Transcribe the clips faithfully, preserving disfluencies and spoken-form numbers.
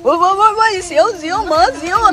喂喂喂喂，小小馬小啊！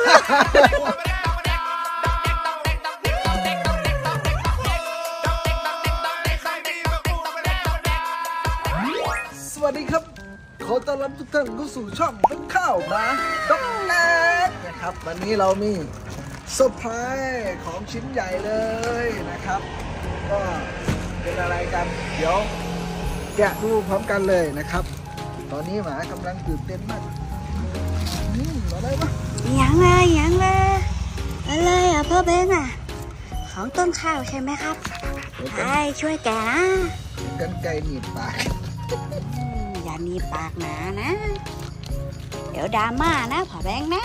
สวัสดีครับขอต้อนรับทุกท่านเข้าสู่ช่องต้นข้าวนะด็อกแน็กนะครับวันนี้เรามีเซอร์ไพรส์ของชิ้นใหญ่เลยนะครับก็เป็นอะไรกันเดี๋ยวแกะดูพร้อมกันเลยนะครับตอนนี้หมากำลังตื่นเต้นมากอืมอะไรวะยังไงยังไงอะไรอ่ะพ่อเบนอ่ะของต้นข้าวใช่ไหมครับใช่ช่วยแกนะกันไก่หนีบปากอย่าหนีบปากหนานะเดี๋ยวดราม่านะพ่อแบงค์นะ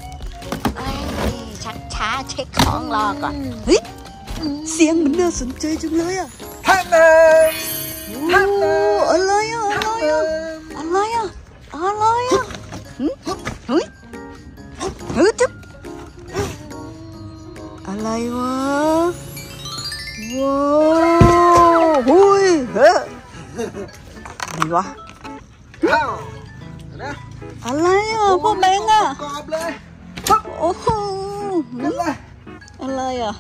ชักช้าเช็คของรอก่อนเฮ้ยเสียงมันน่าสนใจจังเลยอ่ะท่านเดิมท่านเดิมอะไรอ่ะอะไรอ่ะอะไรอ่ะอะไรอ่ะเฮ้ยเฮ้ยจุ๊บอะไรวะว้าวหุยเฮ้ยอะไรวะข้าวนะอะไรอ่ะพ่อแบงค์อ่ะกรอบเลยโอ้โหอะไรอะไรอ่ะ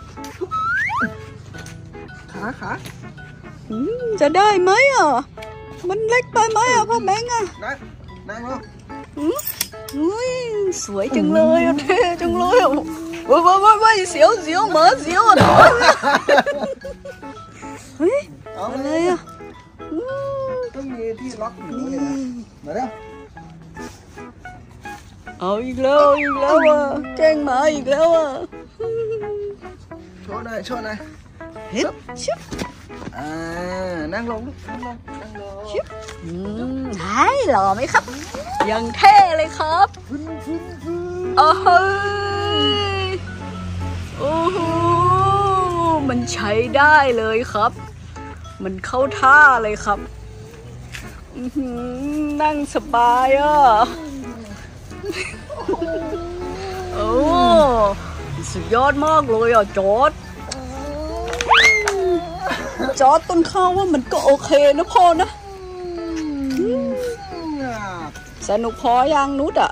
ขาขาจะได้ไหมอ่ะมันเล็กไปไหมอ่ะพ่อแบงค์อ่ะนั่งนั่งลงอุ้ยสวยจังเลยอ่ะเท่จังเลยอ่ะ喂喂喂喂，小小馬小啊！ เฮ้ยอะไรอ่ะต้องมีที่ล็อกหูเนี่ยนะมาแล้วเอาอีกแล้วอีกแล้วอ่ะแกล้งหมาอีกแล้วอ่ะโชว์หน่อยโชว์หน่อยเฮ้ยชิบอ่านั่งลงนั่งลงนั่งลงชิบอืมหายหล่อไหมครับยังเท่เลยครับโอ้โหโอ้โหมันใช้ได้เลยครับมันเข้าท่าเลยครับนั่งสบายอ่ะโอ้สุดยอดมากเลยอ่ะจอร์จจอร์จต้นข้าวว่ามันก็โอเคนะพ่อนะสนุกพอยังนุชอ่ะ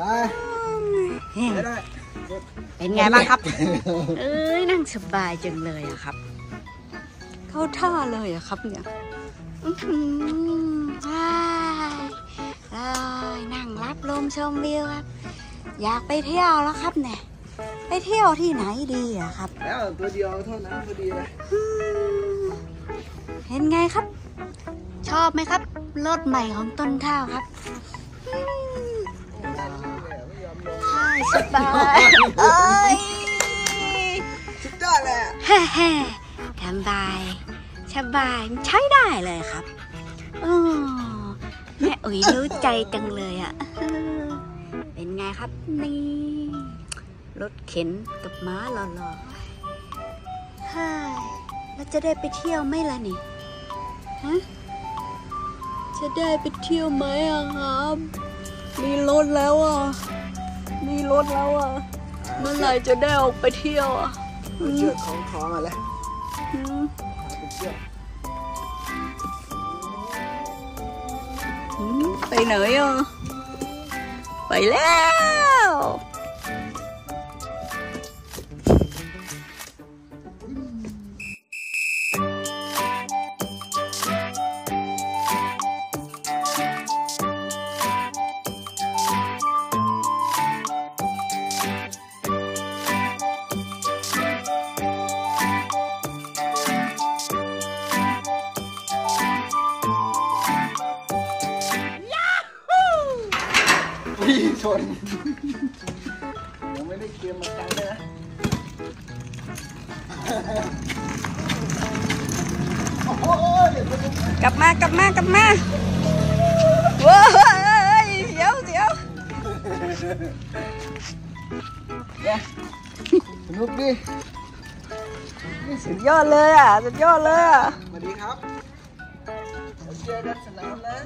เป็นไงบ้างครับเอ้ยนั่งสบายจังเลยอะครับเข้าท่าเลยอะครับเนี่ยนั่งรับลมชมวิวครับอยากไปเที่ยวแล้วครับเนี่ยไปเที่ยวที่ไหนดีอะครับแล้วตัวเดียวเท่านั้นพอดีเลยเห็นไงครับชอบไหมครับรถใหม่ของต้นข้าวครับใช่สบายเอ้ยสุดยอดเลยแฮ่แฮ่สบายสบายใช้ได้เลยครับโอ้แม่อุ๋ยรู้ใจจังเลยอ่ะเป็นไงครับนี่รถเข็นกับม้าหล่อๆฮ่าแล้วจะได้ไปเที่ยวไหมล่ะนี่ฮะจะได้ไปเที่ยวไหมอะครับมีรถแล้วอ่ะมีรถแล้วอ่ะเมื่อไหร่จะได้ออกไปเที่ยวอ่ะเชือกของคล้องอะไรเชือกไปไหนอ่ะไปแล้วพี่ชนยังไม่ได้เกมมากันเลยนะกลับมากลับมากลับมาว้ายเดี๋ยวเดี๋ยวสนุกดิสุดยอดเลยอ่ะสุดยอดเลยอ่ะสวัสดีครับเจอกันสนามนะ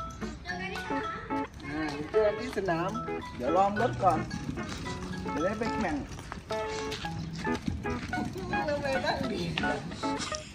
เจอที่สนามเดี๋ยวลองรถก่อนจะได้ไปแข่งเราไปนั่งดี